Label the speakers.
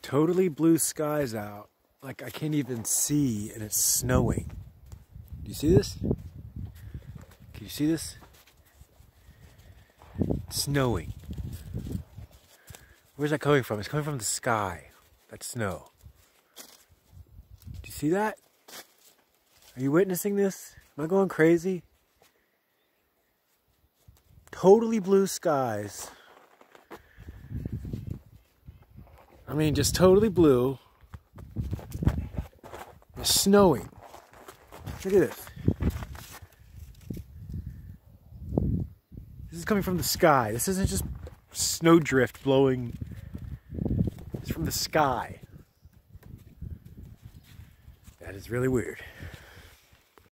Speaker 1: Totally blue skies out. Like I can't even see, and it's snowing. Do you see this? Can you see this? It's snowing. Where's that coming from? It's coming from the sky. That's snow. Do you see that? Are you witnessing this? Am I going crazy? Totally blue skies. I mean, just totally blue. It's snowing. Look at this. This is coming from the sky. This isn't just snowdrift blowing. It's from the sky. That is really weird.